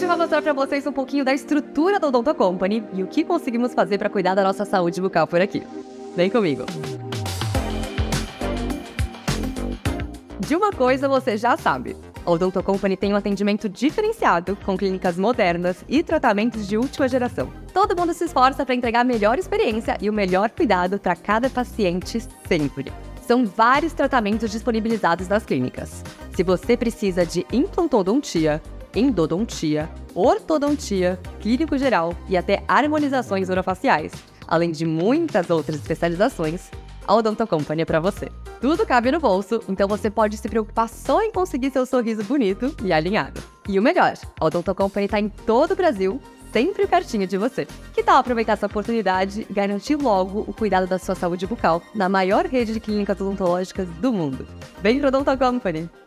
Hoje eu vou mostrar pra vocês um pouquinho da estrutura da Odonto Company e o que conseguimos fazer para cuidar da nossa saúde bucal por aqui. Vem comigo! De uma coisa você já sabe, a Odonto Company tem um atendimento diferenciado, com clínicas modernas e tratamentos de última geração. Todo mundo se esforça para entregar a melhor experiência e o melhor cuidado para cada paciente sempre. São vários tratamentos disponibilizados nas clínicas. Se você precisa de implantodontia, endodontia, ortodontia, clínico geral e até harmonizações orofaciais, além de muitas outras especializações, a Odonto Company é para você. Tudo cabe no bolso, então você pode se preocupar só em conseguir seu sorriso bonito e alinhado. E o melhor, a Odonto Company está em todo o Brasil, sempre pertinho de você. Que tal aproveitar essa oportunidade e garantir logo o cuidado da sua saúde bucal na maior rede de clínicas odontológicas do mundo? Vem para a Odonto Company!